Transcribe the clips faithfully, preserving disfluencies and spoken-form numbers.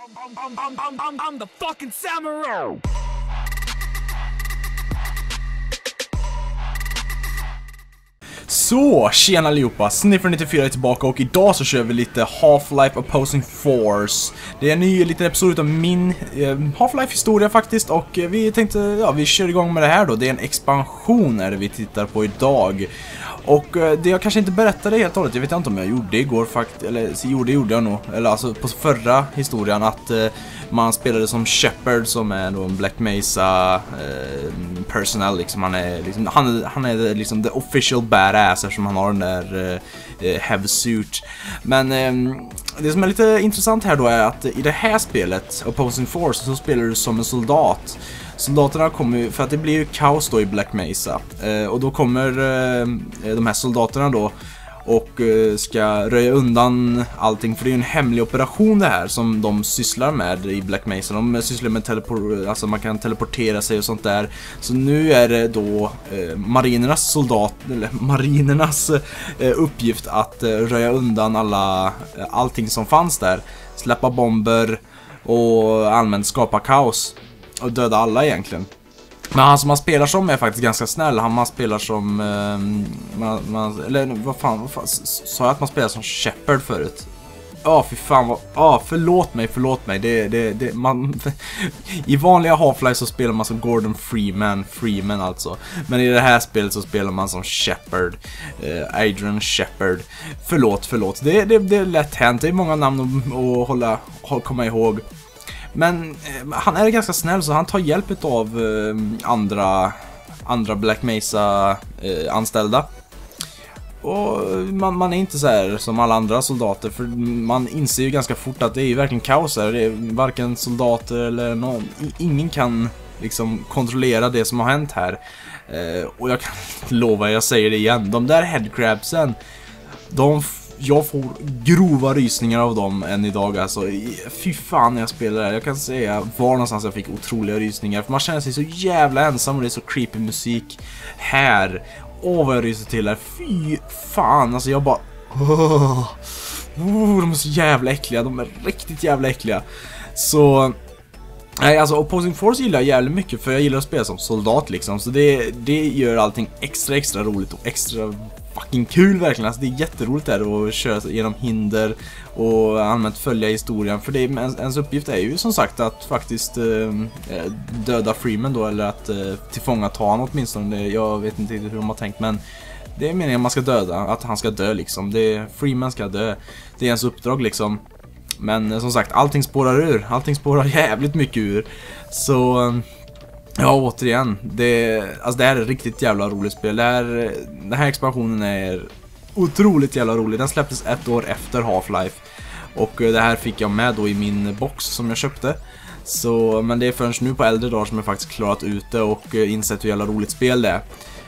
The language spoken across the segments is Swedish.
I'm, I'm, I'm, I'm, I'm the fucking samurai! Så, tjena allihopa, Sniffer nittiofyra är tillbaka och idag så kör vi lite Half-Life Opposing Force. Det är en ny liten episod av min eh, Half-Life-historia faktiskt, och eh, vi tänkte, ja, vi kör igång med det här då. Det är en expansion är det vi tittar på idag. Och eh, det jag kanske inte berättade helt och hållet, jag vet inte om jag gjorde det igår faktiskt, eller jo, det gjorde jag nog, eller alltså på förra historien, att eh, man spelade som Shepard, som är då en Black Mesa eh, personal liksom. Han är liksom, han, han är liksom the official badass eftersom han har den där eh, heavy suit. Men eh, det som är lite intressant här då är att i det här spelet, Opposing Force, så spelar du som en soldat. Soldaterna kommer ju, för att det blir ju kaos då i Black Mesa, eh, och då kommer eh, de här soldaterna då och eh, ska röja undan allting, för det är ju en hemlig operation det här som de sysslar med i Black Mesa. De sysslar med teleport, alltså man kan teleportera sig och sånt där. Så nu är det då eh, marinernas soldat, eller marinernas eh, uppgift att eh, röja undan alla eh, allting som fanns där, släppa bomber och allmänt skapa kaos och döda alla egentligen. Men han som man spelar som är faktiskt ganska snäll. Han man spelar som eh, man, man, eller vad fan, vad fan sa jag att man spelar som Shepard förut? Ja, oh, fy fan vad, ja, oh, förlåt mig, förlåt mig. Det det det man i vanliga Half-Life så spelar man som Gordon Freeman, Freeman alltså. Men i det här spelet så spelar man som Shepard, eh, Adrian Shepard. Förlåt, förlåt. Det det det är lätt hänt. Det är många namn att, att hålla komma ihåg. Men eh, han är ganska snäll, så han tar hjälp av eh, andra andra Black Mesa eh, anställda. Och man, man är inte så här som alla andra soldater, för man inser ju ganska fort att det är ju verkligen kaos här. Det är varken soldater eller någon, ingen kan liksom kontrollera det som har hänt här. Eh, och jag kan lova, jag säger det igen, de där headcrabsen, de jag får grova rysningar av dem än idag, alltså. Fy fan när jag spelar där. Jag kan säga var någonstans jag fick otroliga rysningar, för man känner sig så jävla ensam och det är så creepy musik här. Åh, vad jag ryser till här. Fy fan, alltså jag bara oh, oh, de är så jävla äckliga. De är riktigt jävla äckliga. Så nej, alltså Opposing Force gillar jag jävligt mycket, för jag gillar att spela som soldat liksom. Så det, det gör allting extra extra roligt och extra fucking kul verkligen. Alltså det är jätteroligt där att köra genom hinder och allmänt följa historien. För det är, ens uppgift är ju som sagt att faktiskt eh, döda Freeman då, eller att eh, tillfångata honom åtminstone. Jag vet inte hur de har tänkt, men det är meningen att man ska döda, att han ska dö liksom. Det, Freeman ska dö. Det är ens uppdrag liksom. Men som sagt, allting spårar ur. Allting spårar jävligt mycket ur. Så ja, återigen, det, alltså det här är ett riktigt jävla roligt spel. Det här, den här expansionen är otroligt jävla rolig. Den släpptes ett år efter Half-Life, och det här fick jag med då i min box som jag köpte. Så, men det är förrän nu på äldre dagar som jag faktiskt klarat ut det och insett hur jävla roligt spel det är.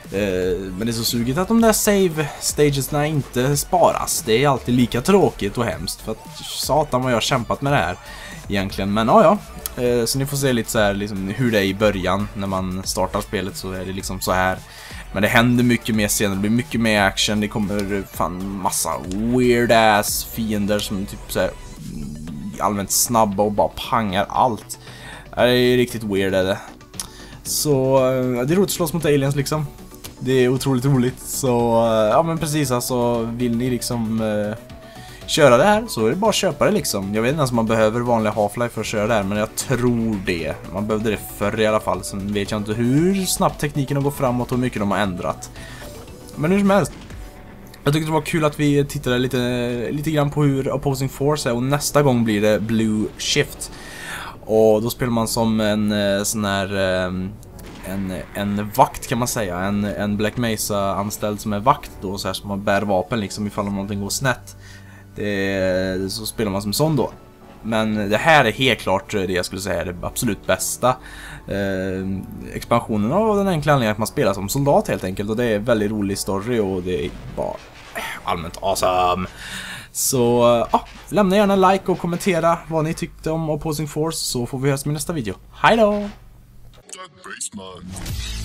Men det är så sugigt att de där save stagesna inte sparas. Det är alltid lika tråkigt och hemskt, för att satan vad jag har kämpat med det här egentligen. Men ja, ja. Så ni får se lite så här liksom hur det är i början. När man startar spelet så är det liksom så här. Men det händer mycket mer senare, det blir mycket mer action. Det kommer fan massa weird ass fiender som typ så här allmänt snabba och bara pangar allt. Det är riktigt weird är det. Så det är roligt att slåss mot aliens liksom. Det är otroligt roligt. Så ja, men precis, alltså vill ni liksom uh, köra det här, så är det bara att köpa det liksom. Jag vet inte ens om man behöver vanliga Half-Life för att köra det här, men jag tror det. Man behövde det förr i alla fall. Sen vet jag inte hur snabbt tekniken har gått framåt och hur mycket de har ändrat. Men hur som helst, jag tyckte det var kul att vi tittade lite, lite grann på hur Opposing Force är. Och nästa gång blir det Blue Shift. Och då spelar man som en sån här en, en vakt kan man säga. En, en Black Mesa-anställd som är vakt då, så här, som man bär vapen liksom ifall någonting går snett. Det, så spelar man som sån då. Men det här är helt klart det jag skulle säga är det absolut bästa eh, expansionen, av den enkla anledningen att man spelar som soldat helt enkelt. Och det är väldigt rolig story och det är bara allmänt awesome. Så ja, lämna gärna en like och kommentera vad ni tyckte om Opposing Force, så får vi höras med nästa video. Hej då!